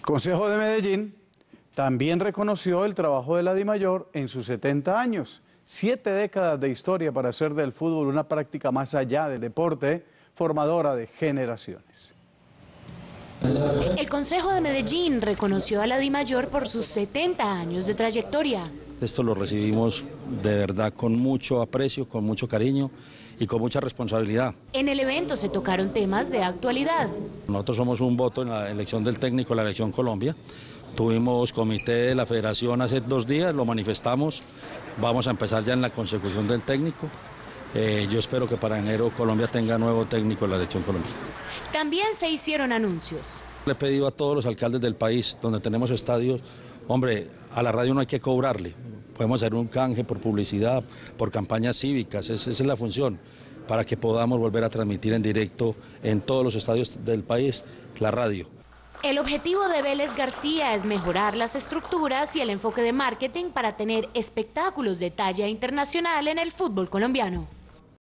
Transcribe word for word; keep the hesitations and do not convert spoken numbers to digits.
Consejo de Medellín también reconoció el trabajo de la DIMAYOR en sus setenta años. Siete décadas de historia para hacer del fútbol una práctica más allá del deporte, formadora de generaciones. El Consejo de Medellín reconoció a la DIMAYOR por sus setenta años de trayectoria. Esto lo recibimos de verdad con mucho aprecio, con mucho cariño y con mucha responsabilidad. En el evento se tocaron temas de actualidad. Nosotros somos un voto en la elección del técnico de la Elección Colombia. Tuvimos comité de la federación hace dos días, lo manifestamos. Vamos a empezar ya en la consecución del técnico. Eh, yo espero que para enero Colombia tenga nuevo técnico en la Elección Colombia. También se hicieron anuncios. Le he pedido a todos los alcaldes del país, donde tenemos estadios, hombre, a la radio no hay que cobrarle. Podemos hacer un canje por publicidad, por campañas cívicas, esa es la función, para que podamos volver a transmitir en directo en todos los estadios del país la radio. El objetivo de Vélez García es mejorar las estructuras y el enfoque de marketing para tener espectáculos de talla internacional en el fútbol colombiano.